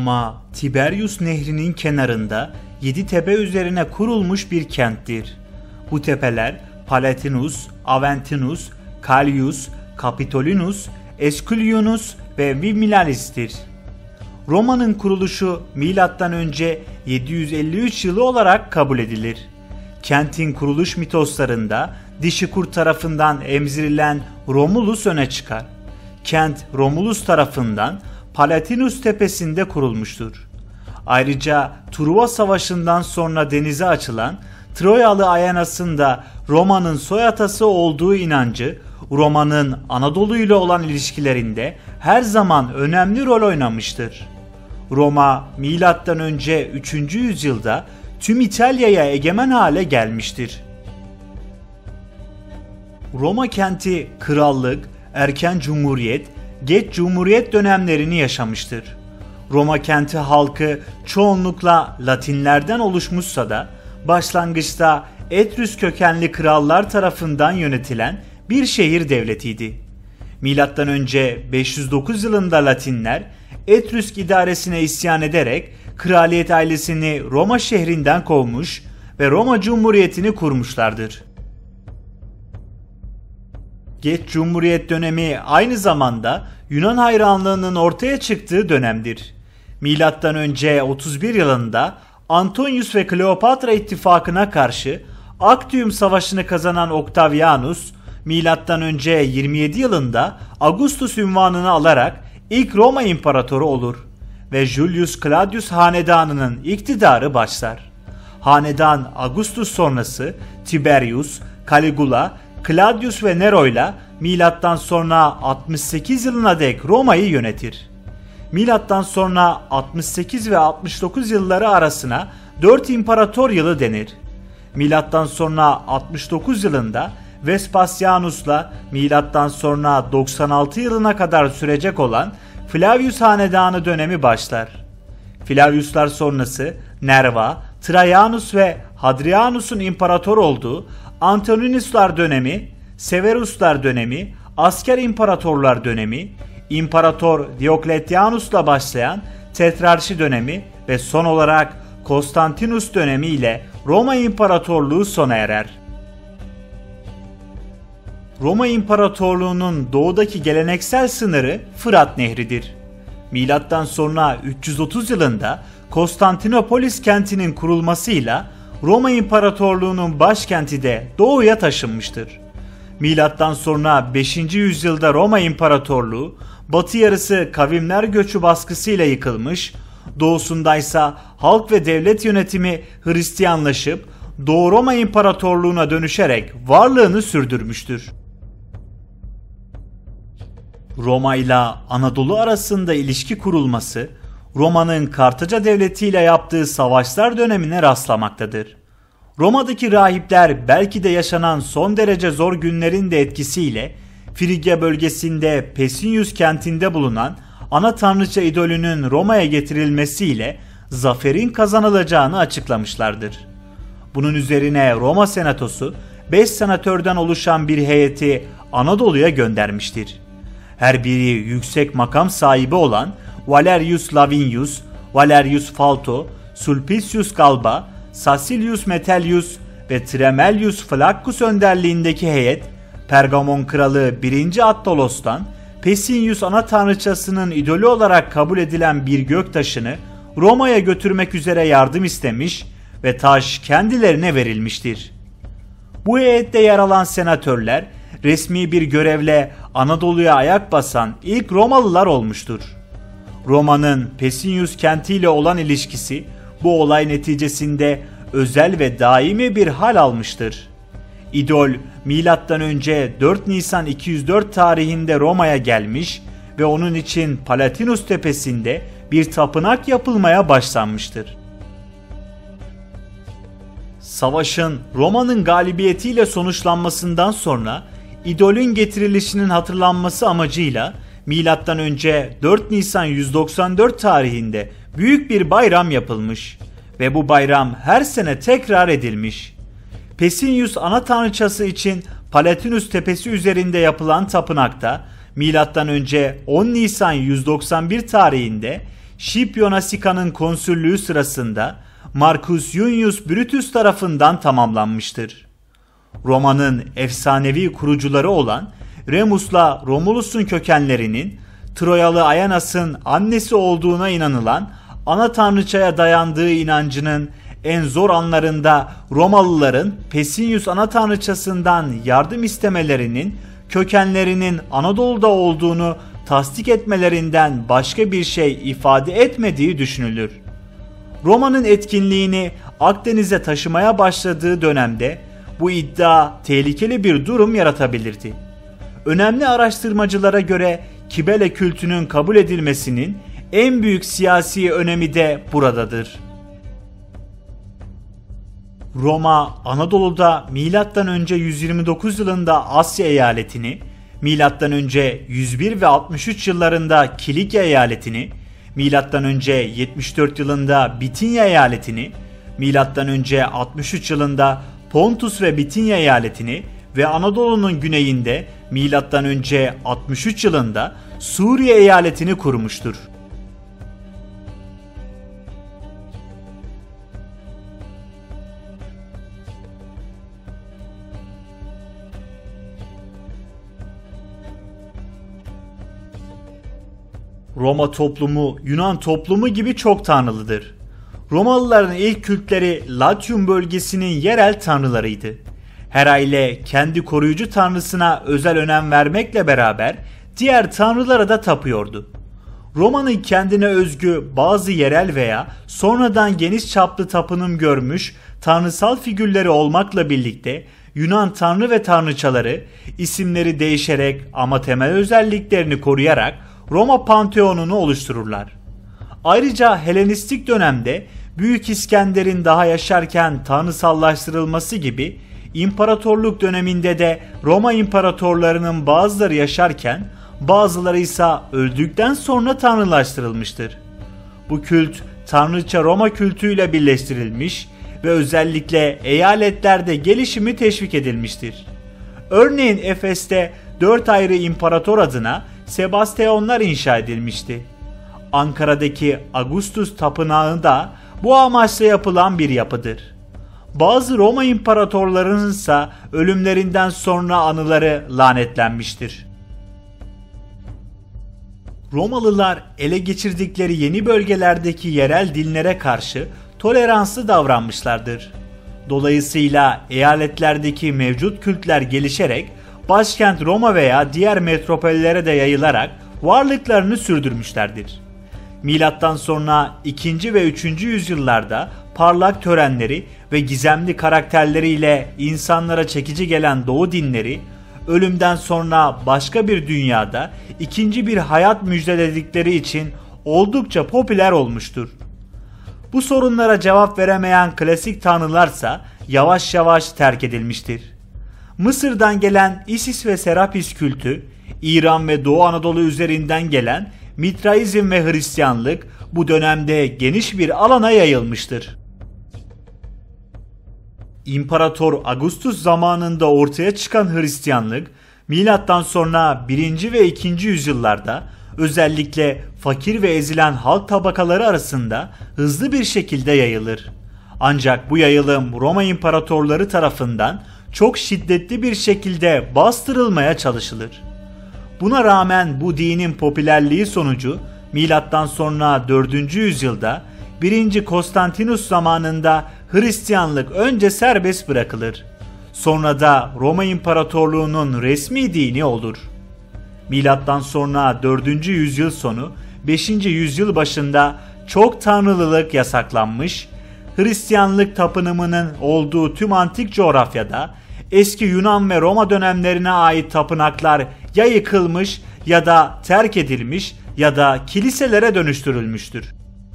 Roma, Tiberius Nehri'nin kenarında 7 tepe üzerine kurulmuş bir kenttir. Bu tepeler Palatinus, Aventinus, Callius, Capitolinus, Esculianus ve Vimilalis'tir. Roma'nın kuruluşu M.Ö. 753 yılı olarak kabul edilir. Kentin kuruluş mitoslarında dişi kurt tarafından emzirilen Romulus öne çıkar. Kent Romulus tarafından Palatinus tepesinde kurulmuştur. Ayrıca Truva Savaşı'ndan sonra denize açılan Troyalı Ayanas'ın Roma'nın soyatası olduğu inancı Roma'nın Anadolu ile olan ilişkilerinde her zaman önemli rol oynamıştır. Roma M.Ö. 3. yüzyılda tüm İtalya'ya egemen hale gelmiştir. Roma kenti krallık, erken cumhuriyet, geç cumhuriyet dönemlerini yaşamıştır. Roma kenti halkı çoğunlukla Latinlerden oluşmuşsa da başlangıçta Etrüsk kökenli krallar tarafından yönetilen bir şehir devletiydi. M.Ö. 509 yılında Latinler Etrüsk idaresine isyan ederek kraliyet ailesini Roma şehrinden kovmuş ve Roma Cumhuriyeti'ni kurmuşlardır. Geç Cumhuriyet dönemi aynı zamanda Yunan hayranlığının ortaya çıktığı dönemdir. M.Ö. 31 yılında Antonius ve Kleopatra ittifakına karşı Actium Savaşı'nı kazanan Octavianus, M.Ö. 27 yılında Augustus unvanını alarak ilk Roma İmparatoru olur ve Julius Claudius hanedanının iktidarı başlar. Hanedan Augustus sonrası Tiberius, Caligula, Claudius ve Nero ile milattan sonra 68 yılına dek Roma'yı yönetir. Milattan sonra 68 ve 69 yılları arasına 4 imparator yılı denir. Milattan sonra 69 yılında Vespasianus'la milattan sonra 96 yılına kadar sürecek olan Flavius hanedanı dönemi başlar. Flaviuslar sonrası Nerva, Trajanus ve Hadrianus'un imparator olduğu Antoninuslar dönemi, Severuslar dönemi, asker imparatorlar dönemi, İmparator Diokletianus'la başlayan Tetrarşi dönemi ve son olarak Konstantinus dönemi ile Roma İmparatorluğu sona erer. Roma İmparatorluğu'nun doğudaki geleneksel sınırı Fırat Nehri'dir. Milattan sonra 330 yılında Konstantinopolis kentinin kurulmasıyla Roma İmparatorluğu'nun başkenti de doğuya taşınmıştır. Milattan sonra 5. yüzyılda Roma İmparatorluğu batı yarısı kavimler göçü baskısıyla yıkılmış, doğusundaysa halk ve devlet yönetimi Hristiyanlaşıp Doğu Roma İmparatorluğu'na dönüşerek varlığını sürdürmüştür. Roma ile Anadolu arasında ilişki kurulması, Roma'nın Kartaca Devleti ile yaptığı savaşlar dönemine rastlamaktadır. Roma'daki rahipler belki de yaşanan son derece zor günlerin de etkisiyle Frigya bölgesinde Pesinius kentinde bulunan ana tanrıça idolünün Roma'ya getirilmesiyle zaferin kazanılacağını açıklamışlardır. Bunun üzerine Roma Senatosu 5 senatörden oluşan bir heyeti Anadolu'ya göndermiştir. Her biri yüksek makam sahibi olan Valerius Lavinius, Valerius Falto, Sulpicius Galba, Sacilius Metellius ve Tremelius Flaccus önderliğindeki heyet, Pergamon kralı 1. Attolos'tan Pesinius ana tanrıçasının idolü olarak kabul edilen bir göktaşını Roma'ya götürmek üzere yardım istemiş ve taş kendilerine verilmiştir. Bu heyette yer alan senatörler resmi bir görevle Anadolu'ya ayak basan ilk Romalılar olmuştur. Roma'nın Pesinius kentiyle olan ilişkisi bu olay neticesinde özel ve daimi bir hal almıştır. İdol M.Ö. 4 Nisan 204 tarihinde Roma'ya gelmiş ve onun için Palatinus tepesinde bir tapınak yapılmaya başlanmıştır. Savaşın Roma'nın galibiyetiyle sonuçlanmasından sonra idolün getirilişinin hatırlanması amacıyla M.Ö. 4 Nisan 194 tarihinde büyük bir bayram yapılmış ve bu bayram her sene tekrar edilmiş. Pesinius ana tanrıçası için Palatinus tepesi üzerinde yapılan tapınakta M.Ö. 10 Nisan 191 tarihinde Scipio Nasika'nın konsüllüğü sırasında Marcus Junius Brutus tarafından tamamlanmıştır. Roma'nın efsanevi kurucuları olan Remus'la Romulus'un kökenlerinin Troyalı Ayanas'ın annesi olduğuna inanılan ana tanrıçaya dayandığı inancının en zor anlarında Romalıların Pessinus ana tanrıçasından yardım istemelerinin kökenlerinin Anadolu'da olduğunu tasdik etmelerinden başka bir şey ifade etmediği düşünülür. Roma'nın etkinliğini Akdeniz'e taşımaya başladığı dönemde bu iddia tehlikeli bir durum yaratabilirdi. Önemli araştırmacılara göre Kibele kültünün kabul edilmesinin en büyük siyasi önemi de buradadır. Roma, Anadolu'da M.Ö. 129 yılında Asya eyaletini, M.Ö. 101 ve 63 yıllarında Kilikya eyaletini, M.Ö. 74 yılında Bitinya eyaletini, M.Ö. 63 yılında Pontus ve Bitinya eyaletini ve Anadolu'nun güneyinde M.Ö. 63 yılında Suriye eyaletini kurmuştur. Roma toplumu Yunan toplumu gibi çok tanrılıdır. Romalıların ilk kültleri Latium bölgesinin yerel tanrılarıydı. Her aile kendi koruyucu tanrısına özel önem vermekle beraber diğer tanrılara da tapıyordu. Roma'nın kendine özgü bazı yerel veya sonradan geniş çaplı tapınım görmüş tanrısal figürleri olmakla birlikte Yunan tanrı ve tanrıçaları isimleri değişerek ama temel özelliklerini koruyarak Roma Panteonunu oluştururlar. Ayrıca Helenistik dönemde Büyük İskender'in daha yaşarken tanrısallaştırılması gibi imparatorluk döneminde de Roma imparatorlarının bazıları yaşarken bazıları ise öldükten sonra tanrılaştırılmıştır. Bu kült tanrıça Roma kültüyle birleştirilmiş ve özellikle eyaletlerde gelişimi teşvik edilmiştir. Örneğin Efes'te 4 ayrı imparator adına Sebasteonlar inşa edilmişti. Ankara'daki Augustus Tapınağı da bu amaçla yapılan bir yapıdır. Bazı Roma imparatorlarının ise ölümlerinden sonra anıları lanetlenmiştir. Romalılar ele geçirdikleri yeni bölgelerdeki yerel dinlere karşı toleranslı davranmışlardır. Dolayısıyla eyaletlerdeki mevcut kültler gelişerek başkent Roma veya diğer metropollere de yayılarak varlıklarını sürdürmüşlerdir. Milattan sonra 2. ve 3. yüzyıllarda parlak törenleri ve gizemli karakterleriyle insanlara çekici gelen Doğu dinleri, ölümden sonra başka bir dünyada ikinci bir hayat müjdeledikleri için oldukça popüler olmuştur. Bu sorunlara cevap veremeyen klasik tanrılarsa yavaş yavaş terk edilmiştir. Mısır'dan gelen Isis ve Serapis kültü, İran ve Doğu Anadolu üzerinden gelen Mitraizm ve Hristiyanlık bu dönemde geniş bir alana yayılmıştır. İmparator Augustus zamanında ortaya çıkan Hristiyanlık, milattan sonra 1. ve 2. yüzyıllarda özellikle fakir ve ezilen halk tabakaları arasında hızlı bir şekilde yayılır. Ancak bu yayılım Roma imparatorları tarafından çok şiddetli bir şekilde bastırılmaya çalışılır. Buna rağmen bu dinin popülerliği sonucu milattan sonra 4. yüzyılda 1. Konstantinus zamanında Hristiyanlık önce serbest bırakılır. Sonra da Roma İmparatorluğu'nun resmi dini olur. Milattan sonra 4. yüzyıl sonu 5. yüzyıl başında çok tanrılılık yasaklanmış, Hristiyanlık tapınımının olduğu tüm antik coğrafyada eski Yunan ve Roma dönemlerine ait tapınaklar ya yıkılmış ya da terk edilmiş ya da kiliselere dönüştürülmüştür.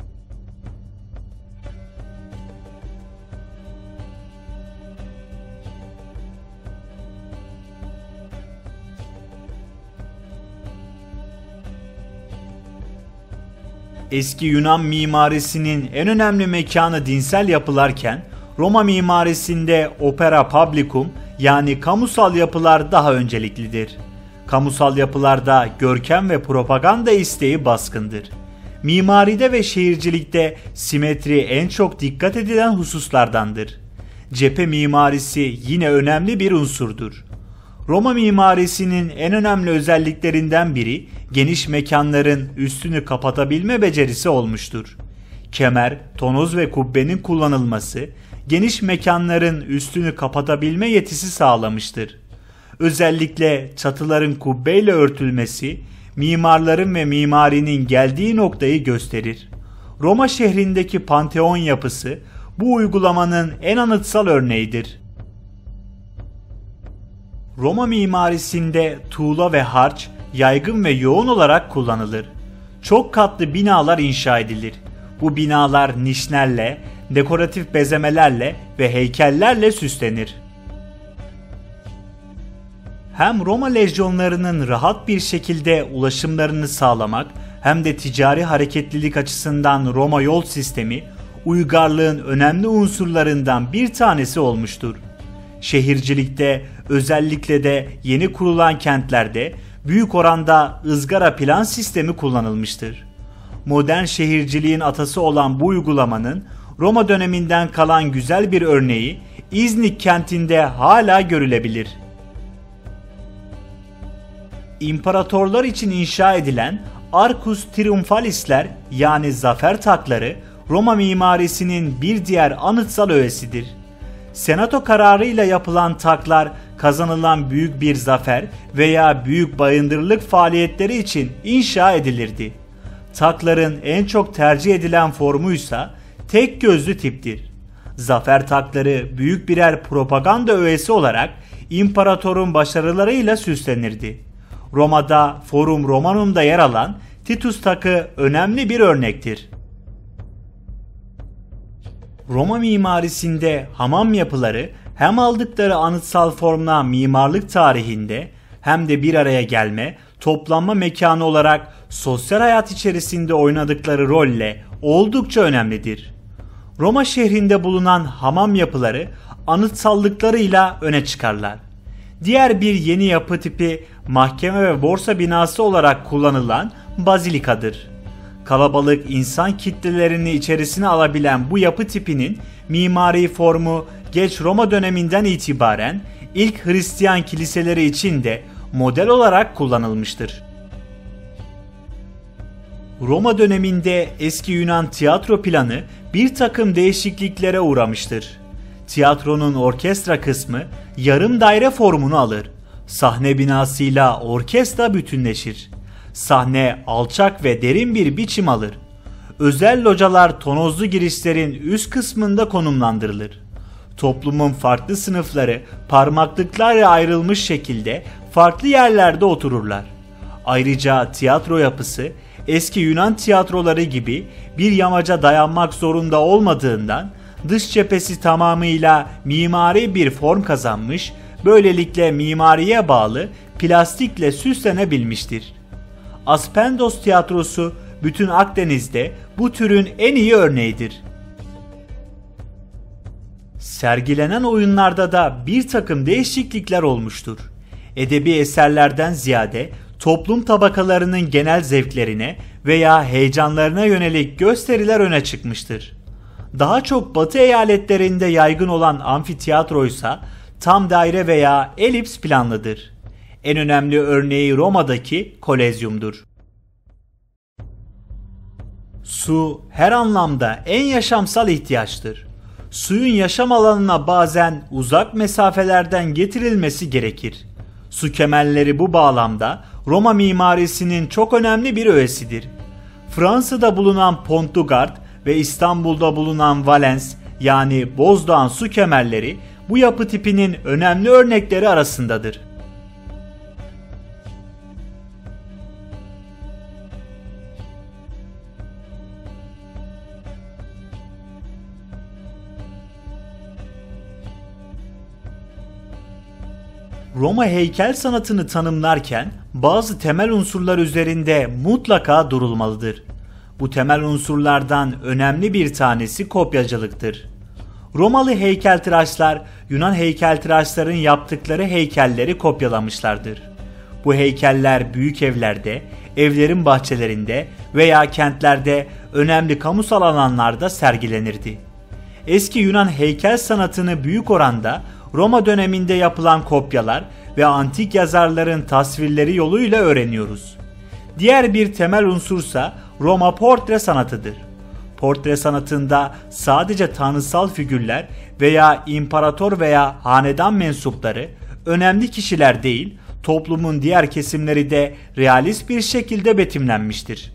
Eski Yunan mimarisinin en önemli mekanı dinsel yapılarken Roma mimarisinde opera publicum yani kamusal yapılar daha önceliklidir. Kamusal yapılarda görkem ve propaganda isteği baskındır. Mimaride ve şehircilikte simetri en çok dikkat edilen hususlardandır. Cephe mimarisi yine önemli bir unsurdur. Roma mimarisinin en önemli özelliklerinden biri geniş mekanların üstünü kapatabilme becerisi olmuştur. Kemer, tonoz ve kubbenin kullanılması, geniş mekanların üstünü kapatabilme yetisi sağlamıştır. Özellikle çatıların kubbeyle örtülmesi, mimarların ve mimarinin geldiği noktayı gösterir. Roma şehrindeki Panteon yapısı bu uygulamanın en anıtsal örneğidir. Roma mimarisinde tuğla ve harç yaygın ve yoğun olarak kullanılır. Çok katlı binalar inşa edilir. Bu binalar nişlerle, dekoratif bezemelerle ve heykellerle süslenir. Hem Roma lejyonlarının rahat bir şekilde ulaşımlarını sağlamak hem de ticari hareketlilik açısından Roma yol sistemi uygarlığın önemli unsurlarından bir tanesi olmuştur. Şehircilikte, özellikle de yeni kurulan kentlerde büyük oranda ızgara plan sistemi kullanılmıştır. Modern şehirciliğin atası olan bu uygulamanın Roma döneminden kalan güzel bir örneği İznik kentinde hala görülebilir. İmparatorlar için inşa edilen Arcus Triumphalis'ler yani zafer takları Roma mimarisinin bir diğer anıtsal öğesidir. Senato kararıyla yapılan taklar kazanılan büyük bir zafer veya büyük bayındırlık faaliyetleri için inşa edilirdi. Takların en çok tercih edilen formuysa tek gözlü tiptir. Zafer takları büyük birer propaganda öğesi olarak imparatorun başarılarıyla süslenirdi. Roma'da Forum Romanum'da yer alan Titus takı önemli bir örnektir. Roma mimarisinde hamam yapıları hem aldıkları anıtsal formla mimarlık tarihinde hem de bir araya gelme, toplanma mekanı olarak sosyal hayat içerisinde oynadıkları rolle oldukça önemlidir. Roma şehrinde bulunan hamam yapıları anıtsallıklarıyla öne çıkarlar. Diğer bir yeni yapı tipi mahkeme ve borsa binası olarak kullanılan bazilikadır. Kalabalık insan kitlelerini içerisine alabilen bu yapı tipinin mimari formu geç Roma döneminden itibaren ilk Hristiyan kiliseleri için de model olarak kullanılmıştır. Roma döneminde eski Yunan tiyatro planı bir takım değişikliklere uğramıştır. Tiyatronun orkestra kısmı yarım daire formunu alır. Sahne binasıyla orkestra bütünleşir. Sahne alçak ve derin bir biçim alır. Özel localar tonozlu girişlerin üst kısmında konumlandırılır. Toplumun farklı sınıfları parmaklıklarla ayrılmış şekilde farklı yerlerde otururlar. Ayrıca tiyatro yapısı eski Yunan tiyatroları gibi bir yamaca dayanmak zorunda olmadığından dış cephesi tamamıyla mimari bir form kazanmış, böylelikle mimariye bağlı plastikle süslenebilmiştir. Aspendos tiyatrosu bütün Akdeniz'de bu türün en iyi örneğidir. Sergilenen oyunlarda da bir takım değişiklikler olmuştur. Edebi eserlerden ziyade toplum tabakalarının genel zevklerine veya heyecanlarına yönelik gösteriler öne çıkmıştır. Daha çok Batı eyaletlerinde yaygın olan amfitiyatroysa tam daire veya elips planlıdır. En önemli örneği Roma'daki Kolezyum'dur. Su her anlamda en yaşamsal ihtiyaçtır. Suyun yaşam alanına bazen uzak mesafelerden getirilmesi gerekir. Su kemerleri bu bağlamda Roma mimarisinin çok önemli bir öğesidir. Fransa'da bulunan Pont du Gard ve İstanbul'da bulunan Valens yani Bozdağ'ın su kemerleri bu yapı tipinin önemli örnekleri arasındadır. Roma heykel sanatını tanımlarken bazı temel unsurlar üzerinde mutlaka durulmalıdır. Bu temel unsurlardan önemli bir tanesi kopyacılıktır. Romalı heykeltıraşlar Yunan heykeltıraşların yaptıkları heykelleri kopyalamışlardır. Bu heykeller büyük evlerde, evlerin bahçelerinde veya kentlerde önemli kamusal alanlarda sergilenirdi. Eski Yunan heykel sanatını büyük oranda Roma döneminde yapılan kopyalar ve antik yazarların tasvirleri yoluyla öğreniyoruz. Diğer bir temel unsursa Roma portre sanatıdır. Portre sanatında sadece tanrısal figürler veya imparator veya hanedan mensupları önemli kişiler değil, toplumun diğer kesimleri de realist bir şekilde betimlenmiştir.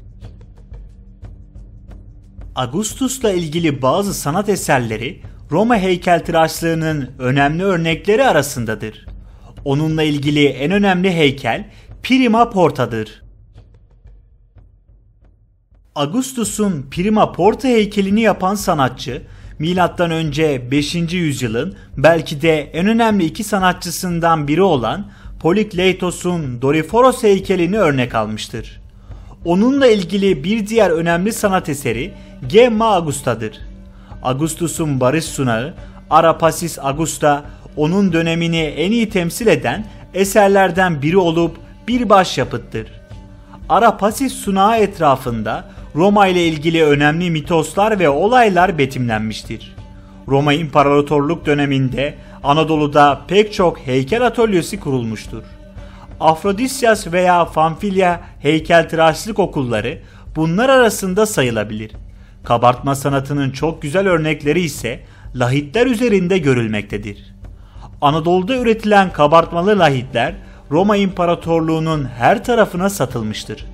Augustus'la ilgili bazı sanat eserleri Roma heykeltıraşlığının önemli örnekleri arasındadır. Onunla ilgili en önemli heykel Prima Porta'dır. Augustus'un Prima Porta heykelini yapan sanatçı, M.Ö. 5. yüzyılın belki de en önemli iki sanatçısından biri olan Polykleitos'un Doryphoros heykelini örnek almıştır. Onunla ilgili bir diğer önemli sanat eseri Gemma Augusta'dır. Augustus'un barış sunağı Ara Pacis Augusta, onun dönemini en iyi temsil eden eserlerden biri olup bir başyapıttır. Ara Pacis sunağı etrafında Roma ile ilgili önemli mitoslar ve olaylar betimlenmiştir. Roma İmparatorluk döneminde Anadolu'da pek çok heykel atölyesi kurulmuştur. Afrodisyas veya Famfilya heykeltıraşlık okulları bunlar arasında sayılabilir. Kabartma sanatının çok güzel örnekleri ise lahitler üzerinde görülmektedir. Anadolu'da üretilen kabartmalı lahitler Roma İmparatorluğu'nun her tarafına satılmıştır.